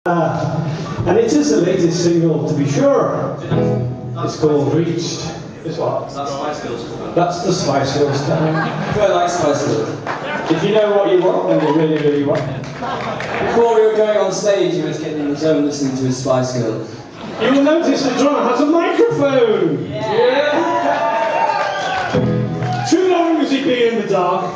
And it is the latest single, to be sure. It's called Reached. It's what? That's Spice Girls. That's the Spice Girls time. I like Spice Girls. If you know what you want, then you really, really want. Before we were going on stage, he was getting in the zone listening to his Spice Girls. You will notice the drummer has a microphone. Yeah. Too long as he be in the dark.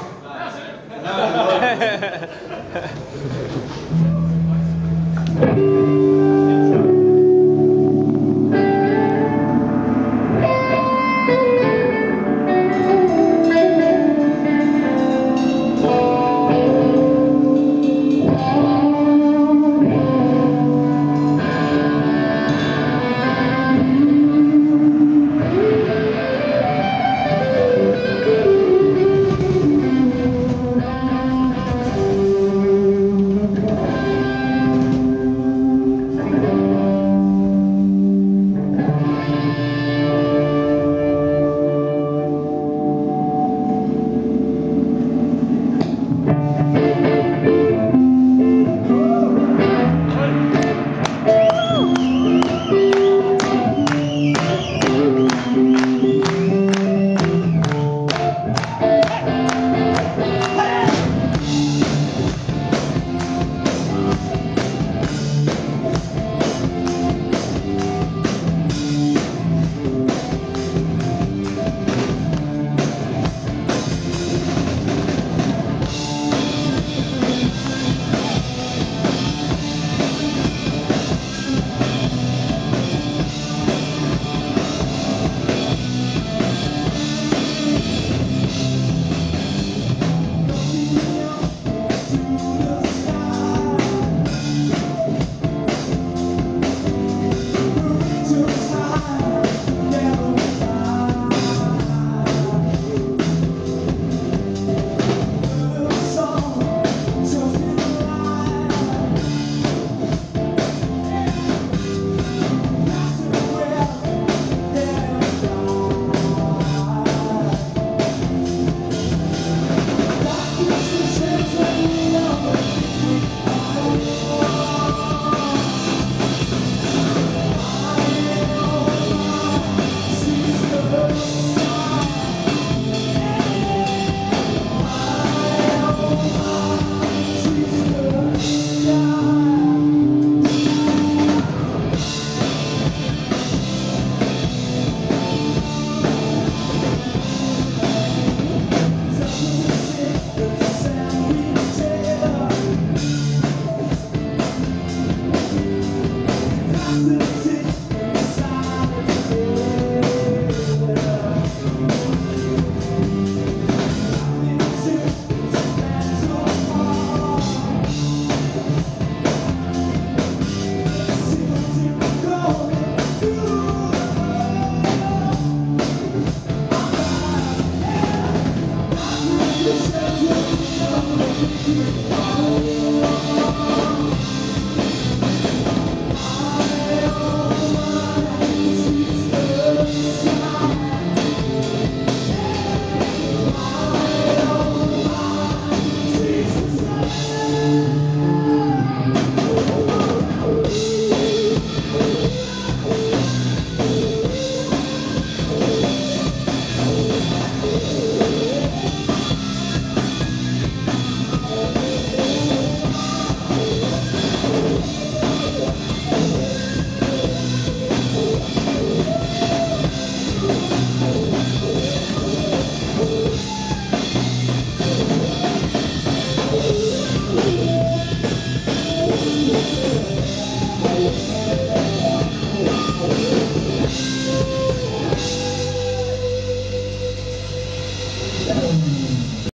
The